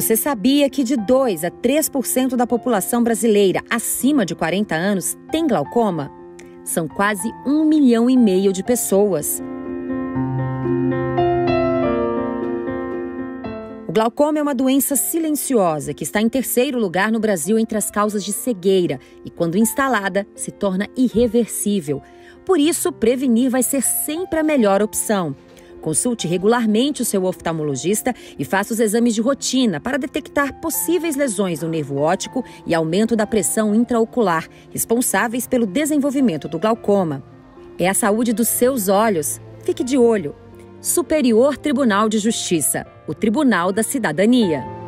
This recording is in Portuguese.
Você sabia que de 2 a 3% da população brasileira acima de 40 anos tem glaucoma? São quase 1,5 milhão de pessoas. O glaucoma é uma doença silenciosa que está em terceiro lugar no Brasil entre as causas de cegueira e, quando instalada, se torna irreversível. Por isso, prevenir vai ser sempre a melhor opção. Consulte regularmente o seu oftalmologista e faça os exames de rotina para detectar possíveis lesões no nervo óptico e aumento da pressão intraocular, responsáveis pelo desenvolvimento do glaucoma. É a saúde dos seus olhos. Fique de olho. Superior Tribunal de Justiça, o Tribunal da Cidadania.